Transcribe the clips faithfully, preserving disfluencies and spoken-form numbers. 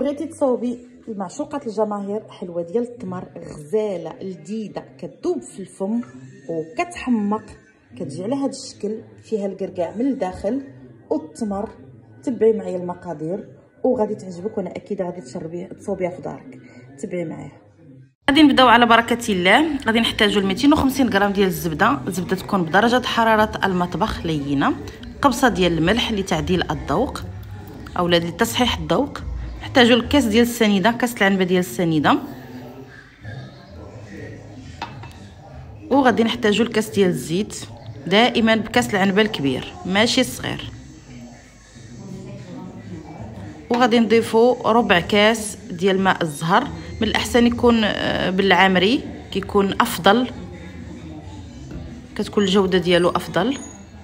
بغيتي تصاوبي المعشوقات الجماهير حلوه ديال التمر غزاله لذيذه كتذوب في الفم وكتحمق، كتجي على هذا الشكل، فيها الكركاع من الداخل والتمر. تبعي معايا المقادير وغادي تعجبك، وانا اكيد غادي تشربيه تصاوبيها في دارك. تبعي معايا. غادي نبداو على بركه الله. غادي نحتاجوا مئتين وخمسين غرام ديال الزبده، الزبده تكون بدرجه حراره المطبخ لينه، قبصه ديال الملح لتعديل الذوق او لتصحيح الذوق، نحتاجوا الكاس ديال السنيده، كاس العنبه ديال السنيده، وغادي نحتاجوا الكاس ديال الزيت، دائما بكاس العنبه الكبير ماشي الصغير، وغادي نضيفوا ربع كاس ديال ماء الزهر، من الاحسن يكون بالعامري كيكون افضل، كتكون الجوده ديالو افضل.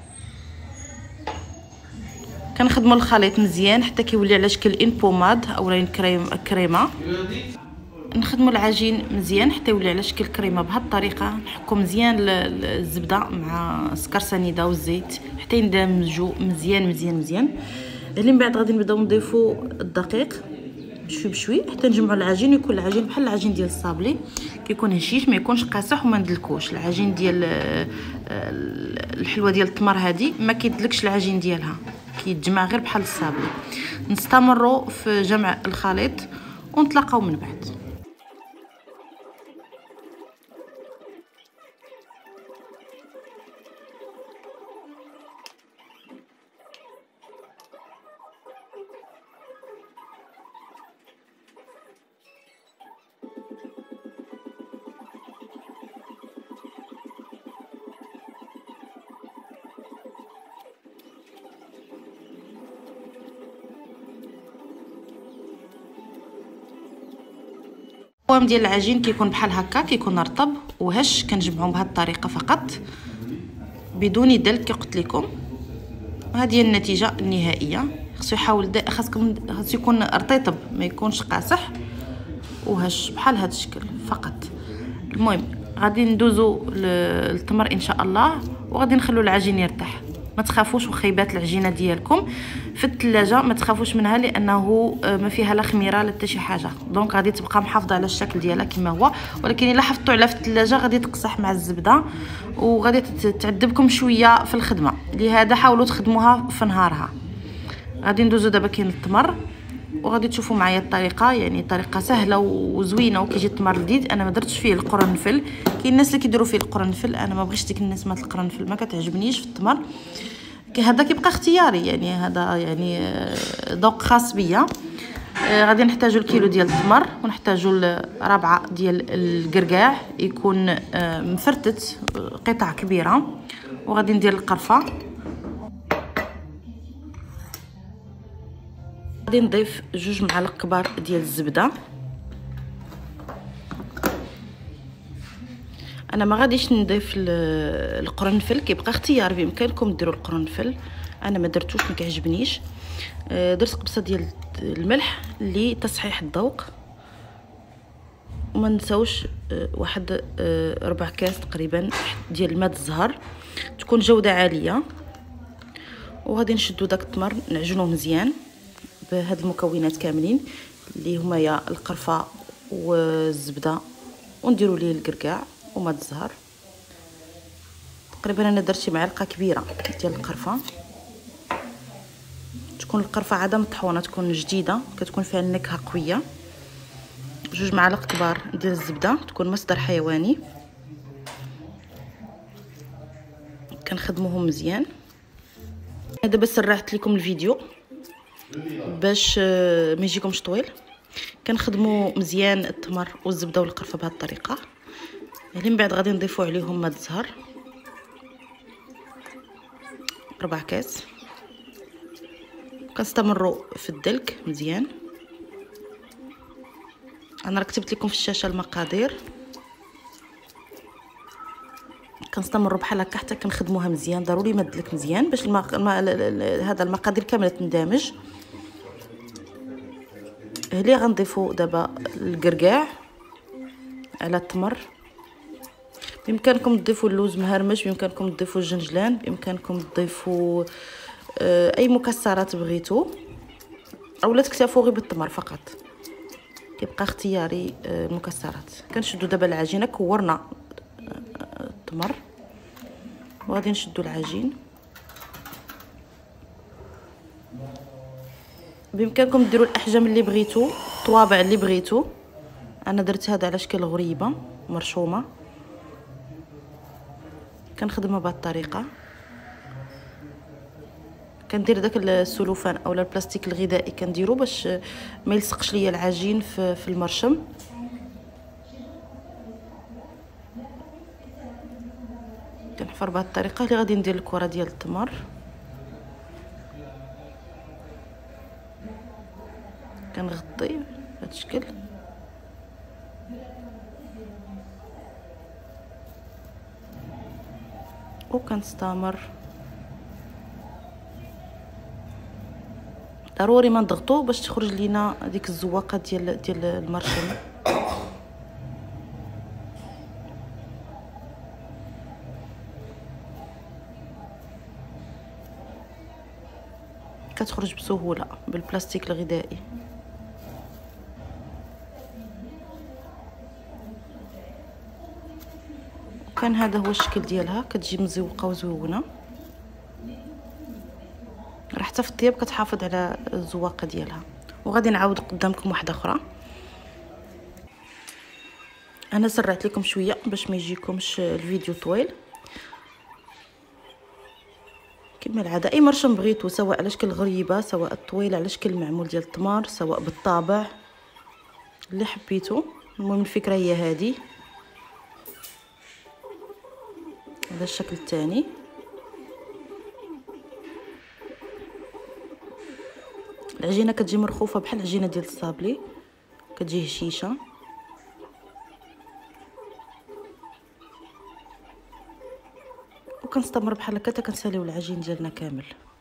كنخدموا الخليط مزيان حتى كيولي على شكل ان بوماد اولا كريم كريمه. نخدموا العجين مزيان حتى يولي على شكل كريمه. بهذه الطريقه نحكوا مزيان الزبده مع سكر سنيده والزيت حتى يندمجوا مزيان مزيان مزيان. اللي من بعد غادي نبداو نضيفوا الدقيق بشوي بشوي حتى نجمعوا العجين، يكون العجين بحال العجين ديال الصابلي، كيكون هشيش ما يكونش قاصح وما ندلكوش. العجين ديال الحلوه ديال التمر هذه ما كيدلكش العجين ديالها، كيتجمع غير بحال الصابلي. نستمروا في جمع الخليط ونتلاقاو من بعد. القوام ديال العجين كيكون بحال هكا، كيكون رطب وهش. كنجمعوه بهذه الطريقه فقط بدون دلك كي قلت لكم. هذه هي النتيجه النهائيه. خصو يحاول خاصكم خاصو يكون رطيب ما يكونش قاصح وهش بحال هذا الشكل فقط. المهم غادي ندوزو للتمر ان شاء الله، وغادي نخلو العجين يرتاح. ما تخافوش وخيبات العجينه ديالكم في الثلاجه ما تخافوش منها، لانه ما فيها لا خميره لا حتى شي حاجه، دونك غادي تبقى محافظه على الشكل ديالها كما هو. ولكن الا حفظتوا عليها في الثلاجه غادي تقصح مع الزبده وغادي تعذبكم شويه في الخدمه، لهذا حاولوا تخدموها في نهارها. غادي ندوزو دابا كاين التمر وغادي تشوفوا معايا الطريقه، يعني طريقه سهله وزوينه وكيجي التمر لذيذ. انا ما درتش فيه القرنفل، كاين الناس اللي كيديروا فيه القرنفل، انا ما بغيتش ديك الناس مات القرنفل، ما كتعجبنيش في التمر. هذا كيبقى اختياري، يعني هذا يعني ذوق خاص بيا. غادي نحتاجوا الكيلو ديال التمر، ونحتاجوا ربعه ديال الكركاع يكون مفرتت قطع كبيره، وغادي ندير القرفه. غادي نضيف جوج معالق كبار ديال الزبده. انا ما غاديش نضيف القرنفل، كيبقى اختيار، بامكانكم ديروا القرنفل، انا ما درتوش ما كيعجبنيش. درت قبصه ديال الملح لتصحيح الذوق، وما نساوش واحد ربع كاس تقريبا ديال ماء الزهر، تكون جوده عاليه. وغادي نشدو داك التمر نعجنوه مزيان بهاد المكونات كاملين اللي هما يا القرفه والزبده، ونديروا ليه الكركاع وماء الزهر. تقريبا انا درت شي معلقه كبيره ديال القرفه، تكون القرفه عاده مطحونه، تكون جديده، كتكون فيها النكهه قويه. جوج معالق كبار ديال الزبده، تكون مصدر حيواني، كنخدموهم مزيان. دابا سرعت لكم الفيديو باش ما يجيكمش طويل. كنخدموا مزيان التمر والزبده والقرفه بهذه الطريقه. اللي من بعد غادي نضيفوا عليهم ماء الزهر ربع كاس، كنستمروا في الدلك مزيان. انا كتبت لكم في الشاشه المقادير، كنستمروا بحال هكا حتى كنخدموها مزيان. ضروري ما تدلك مزيان باش المق... هذا المقادير كامله تندمج. اللي غنضيفوا دابا الكركاع على التمر. بامكانكم تضيفوا اللوز مهرمش، بامكانكم تضيفوا الجنجلان، بامكانكم تضيفوا اي مكسرات بغيتو، اولا تكتفوا غير بالتمر فقط. كيبقى اختياري المكسرات. كنشدو دابا العجينه. كورنا التمر وغادي نشدو العجين. بامكانكم ديروا الاحجام اللي بغيتو، الطوابع اللي بغيتو. انا درت هذا على شكل غريبه مرشومه. كنخدمها بهذه الطريقه. كندير داك السلوفان اولا البلاستيك الغذائي كنديرو باش ما يلصقش ليا العجين في, في المرشم. كنحفر بهذه الطريقه اللي غادي ندير الكره ديال التمر. كنغطي بهذا الشكل وكنستمر. ضروري ما نضغطو باش تخرج لينا ديك الزواقه ديال ديال المرشم. كتخرج بسهوله بالبلاستيك الغذائي. كان هذا هو الشكل ديالها. كتجي مزوقه وزوينه. راه حتى في الطياب كتحافظ على الزواقه ديالها. وغادي نعاود قدامكم واحده اخرى. انا سرعت لكم شويه باش ما يجيكمش الفيديو طويل. كما العاده اي مرشم بغيتو، سواء على شكل غريبه سواء طويله على شكل معمول ديال التمر سواء بالطابع اللي حبيتو. المهم الفكره هي هذه. هذا الشكل الثاني. العجينه كتجي مرخوفه بحال العجينه ديال الصابلي. كتجي هشيشه. وكنستمر بحال هكا حتى كنساليو العجين ديالنا كامل.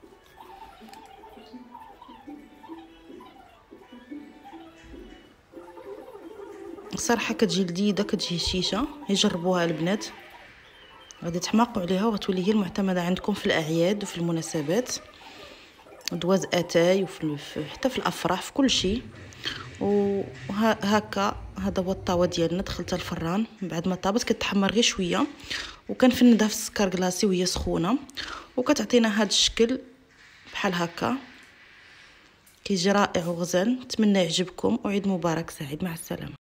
الصراحه كتجي لذيذه كتجي هشيشه. يجربوها البنات غادي تحماقوا عليها وغتولي هي المعتمده عندكم في الاعياد وفي المناسبات. دواز اتاي وفي حتى في الافراح في كل شيء. وهكا هذا هو الطاوه ديالنا. دخلتها الفران بعد ما طابت كتحمر غير شويه وكنفندها في السكر كلاصي وهي سخونه وكتعطينا هذا الشكل بحال هكا. كيجي رائع وغزال. نتمنى يعجبكم وعيد مبارك سعيد. مع السلامه.